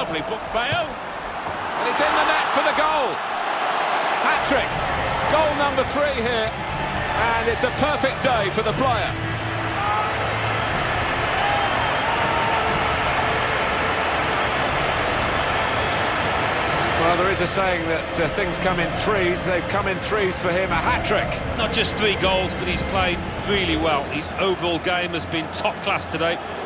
lovely book, Bale. And it's in the net for the goal. Hat-trick. Goal number 3 here. And it's a perfect day for the player. Well, there is a saying that things come in threes. They've come in threes for him. A hat-trick. Not just 3 goals, but he's played really well. His overall game has been top class today.